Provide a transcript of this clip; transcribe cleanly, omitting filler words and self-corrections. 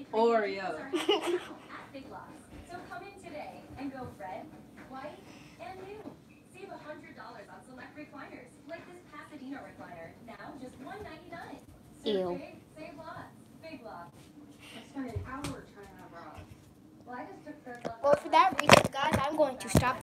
Oreo. So come in today and go red, white, and new. Save $100 on select recliners, like this Pasadena recliner. Now just $199. Ew. Big, save lots. Big lots. I spent an hour trying on bras. Well, I just took the Well, for that reason, guys, I'm going to stop